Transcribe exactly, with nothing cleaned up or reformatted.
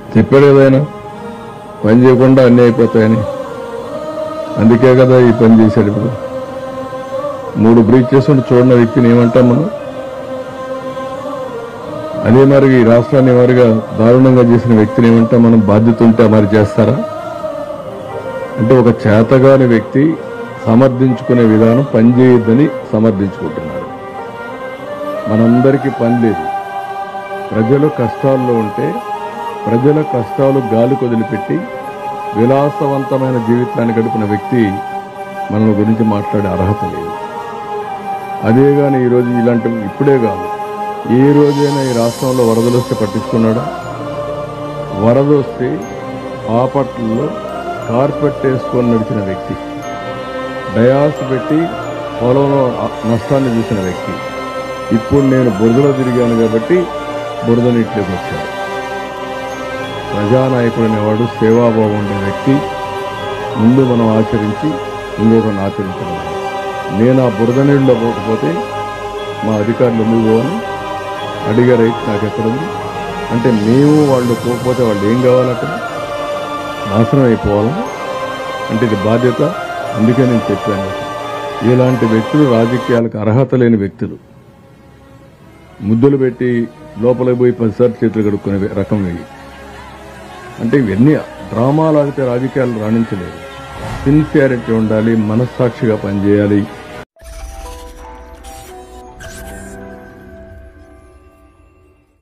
చెప్పాడు కదా ఆయన పని చేయకుండా అన్నీ అయిపోతాయని. అందుకే కదా ఈ పని చేశాడు. ఇప్పుడు మూడు బ్రీచ్ చేసుకుంటూ చూడని వ్యక్తిని ఏమంటాం మనం? అదే మరి ఈ రాష్ట్రాన్ని మరిగా దారుణంగా చేసిన వ్యక్తిని ఏమంటాం మనం? బాధ్యత ఉంటే మరి చేస్తారా? అంటే ఒక చేతగాని వ్యక్తి సమర్థించుకునే విధానం పనిచేయొద్దని సమర్థించుకుంటున్నాడు. మనందరికీ పని లేదు. ప్రజలు కష్టాల్లో ఉంటే ప్రజల కష్టాలు గాలి కొదిలిపెట్టి విలాసవంతమైన జీవితాన్ని గడిపిన వ్యక్తి మన గురించి మాట్లాడే అర్హత లేదు. అదే కానీ ఈరోజు ఇలాంటి ఇప్పుడే కాదు, ఏ రోజైనా ఈ రాష్ట్రంలో వరదలు వస్తే పట్టించుకున్నాడా? వరద వస్తే ఆపట్లలో కార్పెట్ వేసుకొని నడిచిన వ్యక్తి, డయాస్ పెట్టి పొలంలో నష్టాన్ని చూసిన వ్యక్తి, ఇప్పుడు నేను బురదలో తిరిగాను కాబట్టి బురద నీటిలోకి వచ్చాడు. ప్రజానాయకుడు అనేవాడు సేవాభావం ఉండే వ్యక్తి. ముందు మనం ఆచరించి ఇంకొకరిని ఆచరించడం. నేను ఆ బురద నీళ్ళలో పోకపోతే మా అధికారులు ఎందుకు పోవాలి అడిగే రైట్ నాకు ఎక్కడుంది? అంటే మేము వాళ్ళు పోకపోతే వాళ్ళు ఏం కావాలంటే నాశనం అయిపోవాలా? అంటే ఇది బాధ్యత. అందుకే నేను చెప్పాను, ఇలాంటి వ్యక్తులు రాజకీయాలకు అర్హత లేని వ్యక్తులు. ముద్దులు పెట్టి లోపలికి పోయి పదిసార్లు చేతులు కడుక్కునే రకం ఇవి. అంటే ఇవన్నీ డ్రామాలు ఆడితే రాజకీయాలు రాణించలేదు. సిన్సియారిటీ ఉండాలి, మనస్సాక్షిగా పనిచేయాలి.